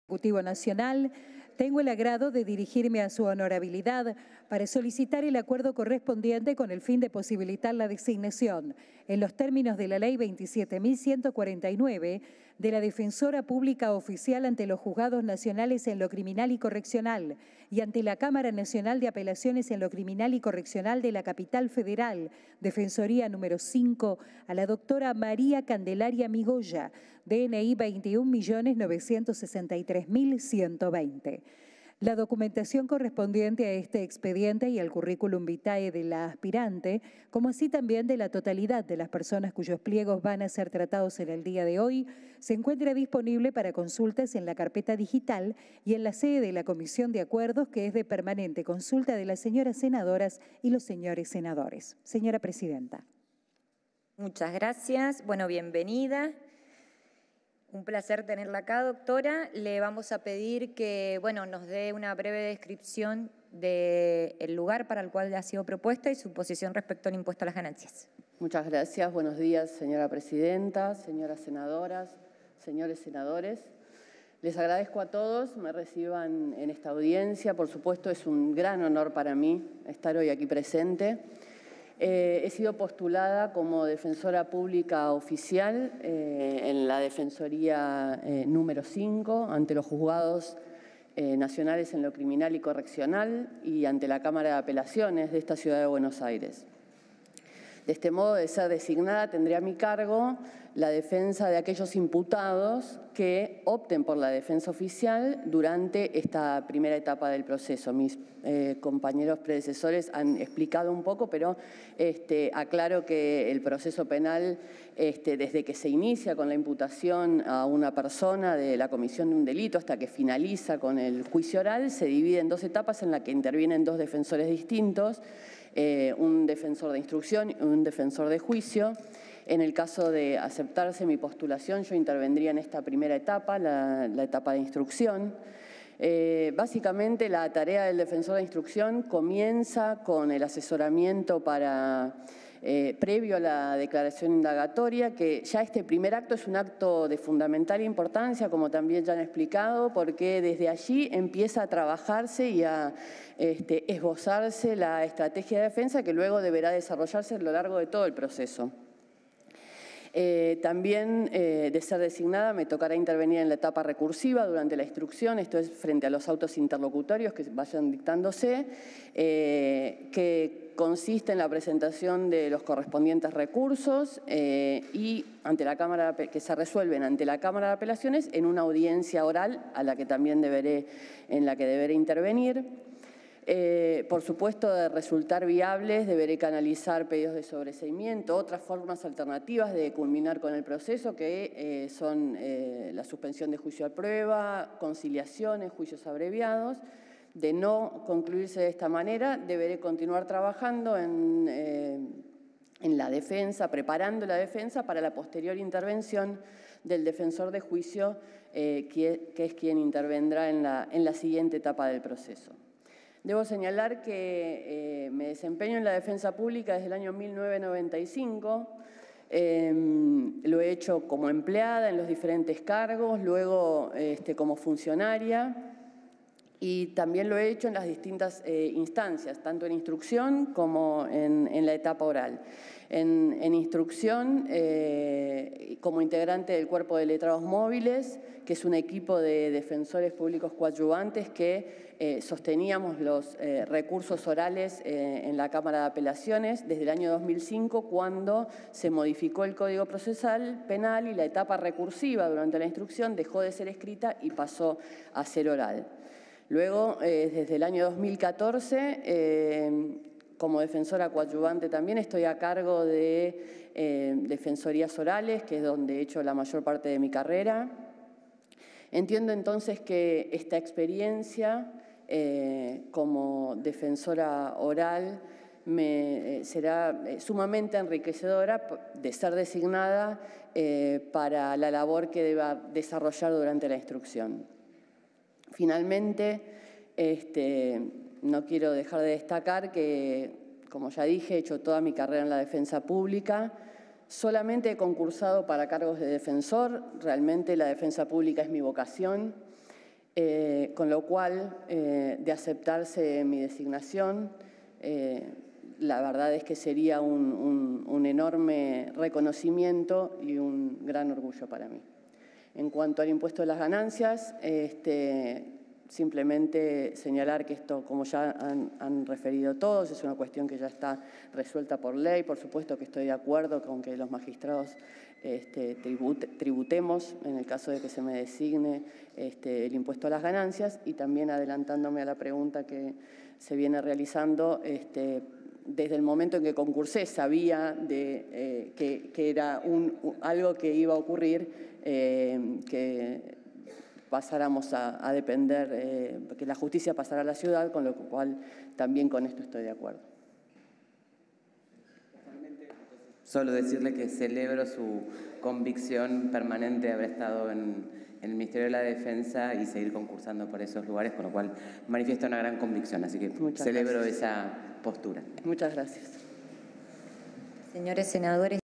Ejecutivo Nacional, tengo el agrado de dirigirme a su honorabilidad para solicitar el acuerdo correspondiente con el fin de posibilitar la designación, en los términos de la Ley 27.149, de la Defensora Pública Oficial ante los Juzgados Nacionales en lo Criminal y Correccional y ante la Cámara Nacional de Apelaciones en lo Criminal y Correccional de la Capital Federal, Defensoría número 5, a la doctora María Candelaria Migoya, DNI 21.963.120. La documentación correspondiente a este expediente y el currículum vitae de la aspirante, como así también de la totalidad de las personas cuyos pliegos van a ser tratados en el día de hoy, se encuentra disponible para consultas en la carpeta digital y en la sede de la Comisión de Acuerdos, que es de permanente consulta de las señoras senadoras y los señores senadores. Señora Presidenta. Muchas gracias. Bueno, bienvenida. Un placer tenerla acá, doctora. Le vamos a pedir que nos dé una breve descripción del lugar para el cual ha sido propuesta y su posición respecto al impuesto a las ganancias. Muchas gracias. Buenos días, señora Presidenta, señoras senadoras, señores senadores. Les agradezco a todos, me reciban en esta audiencia. Por supuesto, es un gran honor para mí estar hoy aquí presente. He sido postulada como defensora pública oficial en la Defensoría número 5 ante los juzgados nacionales en lo criminal y correccional y ante la Cámara de Apelaciones de esta ciudad de Buenos Aires. De este modo, de ser designada, tendré a mi cargo la defensa de aquellos imputados que opten por la defensa oficial durante esta primera etapa del proceso. Mis compañeros predecesores han explicado un poco, pero aclaro que el proceso penal, desde que se inicia con la imputación a una persona de la comisión de un delito hasta que finaliza con el juicio oral, se divide en dos etapas en las que intervienen dos defensores distintos, un defensor de instrucción y un defensor de juicio. En el caso de aceptarse mi postulación, yo intervendría en esta primera etapa, la etapa de instrucción. Básicamente, la tarea del defensor de instrucción comienza con el asesoramiento previo a la declaración indagatoria, que ya este primer acto es un acto de fundamental importancia, como también ya han explicado, porque desde allí empieza a trabajarse y a esbozarse la estrategia de defensa que luego deberá desarrollarse a lo largo de todo el proceso. También, de ser designada, me tocará intervenir en la etapa recursiva durante la instrucción, esto es frente a los autos interlocutorios que vayan dictándose, que consiste en la presentación de los correspondientes recursos y ante la Cámara, que se resuelven ante la Cámara de Apelaciones en una audiencia oral en la que deberé intervenir. Por supuesto, de resultar viables, deberé canalizar pedidos de sobreseimiento, otras formas alternativas de culminar con el proceso, que son la suspensión de juicio a prueba, conciliaciones, juicios abreviados. De no concluirse de esta manera, deberé continuar trabajando en la defensa, preparando la defensa para la posterior intervención del defensor de juicio, que es quien intervendrá en la siguiente etapa del proceso. Debo señalar que me desempeño en la defensa pública desde el año 1995. Lo he hecho como empleada en los diferentes cargos, luego como funcionaria, y también lo he hecho en las distintas instancias, tanto en instrucción como en la etapa oral. En instrucción, como integrante del Cuerpo de Letrados Móviles, que es un equipo de defensores públicos coadyuvantes que sosteníamos los recursos orales en la Cámara de Apelaciones desde el año 2005, cuando se modificó el Código Procesal Penal y la etapa recursiva durante la instrucción dejó de ser escrita y pasó a ser oral. Luego, desde el año 2014, como defensora coadyuvante también estoy a cargo de defensorías orales, que es donde he hecho la mayor parte de mi carrera. Entiendo entonces que esta experiencia como defensora oral será sumamente enriquecedora de ser designada para la labor que deba desarrollar durante la instrucción. Finalmente, no quiero dejar de destacar que, como ya dije, he hecho toda mi carrera en la defensa pública. Solamente he concursado para cargos de defensor, realmente la defensa pública es mi vocación. con lo cual, de aceptarse mi designación, la verdad es que sería un enorme reconocimiento y un gran orgullo para mí. En cuanto al impuesto de las ganancias, simplemente señalar que esto, como ya han referido todos, es una cuestión que ya está resuelta por ley. Por supuesto que estoy de acuerdo con que los magistrados tributemos, en el caso de que se me designe el impuesto a las ganancias, y también adelantándome a la pregunta que se viene realizando, desde el momento en que concursé sabía que era algo que iba a ocurrir, que pasáramos a depender, que la justicia pasara a la ciudad, con lo cual también con esto estoy de acuerdo. Solo decirle que celebro su convicción permanente de haber estado en el Ministerio de la Defensa y seguir concursando por esos lugares, con lo cual manifiesta una gran convicción, así que celebro esa postura. Muchas gracias. Señores senadores.